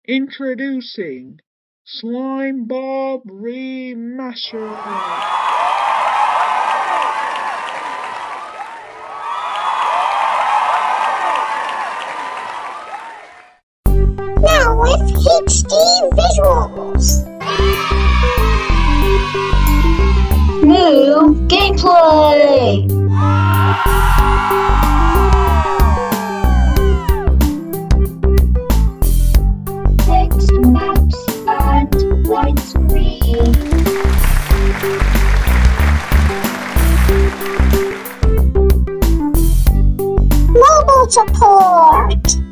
Introducing Slime Bob Remastered. Now with HD visuals. New gameplay. Text maps and widescreen. Mobile support.